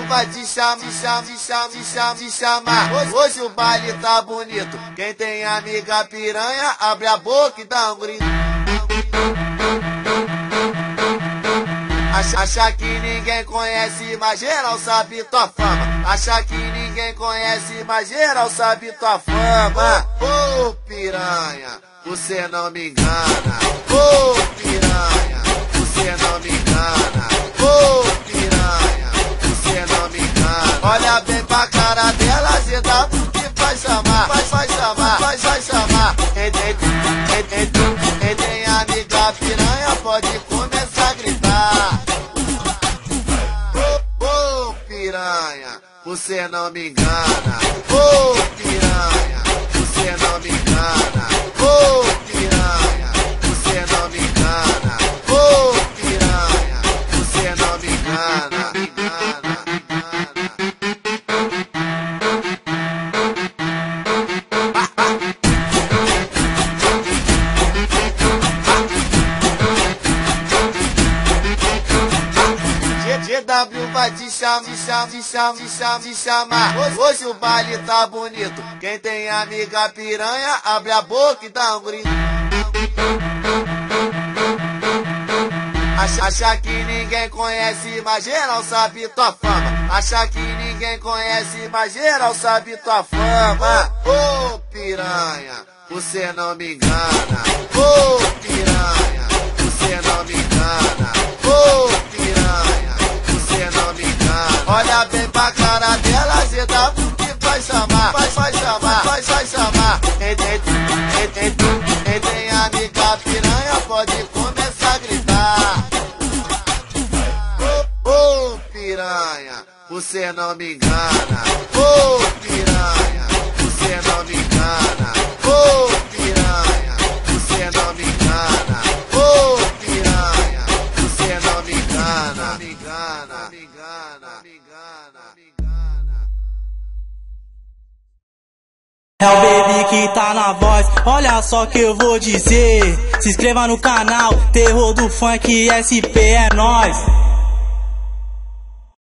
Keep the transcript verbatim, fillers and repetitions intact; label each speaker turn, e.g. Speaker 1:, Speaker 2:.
Speaker 1: vai te chamar, te chamar, te chamar, te chamar, te chamar. Hoje, hoje o baile tá bonito. Quem tem amiga piranha, abre a boca e dá um grito. Acha, acha que ninguém conhece, mas geral sabe tua fama. Acha que ninguém conhece, mas geral sabe tua fama. Ô oh, piranha, você não me engana. Ô oh, piranha, você não me engana. Ô oh, piranha, você não me engana. Olha bem pra cara dela, Z W que vai chamar, vai, vai chamar, vai, vai chamar. Quem tem amiga piranha pode começar a gritar. Ô oh, oh, piranha, você não me engana. Ô oh, piranha, você não me engana. Ô oh, piranha, você não me engana. Ô oh, piranha, você não me engana. Me engana, me G W vai te chamar, te chamar, te chamar, te chamar, te chamar. Hoje, hoje o baile tá bonito. Quem tem amiga piranha, abre a boca e dá um grito. Acha, acha que ninguém conhece, mas geral sabe tua fama. Acha que ninguém conhece, mas geral sabe tua fama. Ô oh, piranha, você não me engana. Ô oh, piranha, você não me engana. Ô oh, piranha, você não me engana. Olha bem pra cara dela, Z W que vai chamar, vai, vai chamar, vai, vai chamar. Quem tem, quem tem, quem tem amiga piranha pode começar a gritar. Ô oh, oh, piranha, você não me engana. Ô oh, piranha, você não me engana. Ô oh, piranha, você não me engana. Ô oh, piranha, você não me engana. Me engana, me engana, me engana, me engana.
Speaker 2: É o baby que tá na voz, olha só que eu vou dizer. Se inscreva no canal, Terror do Funk S P é nóis.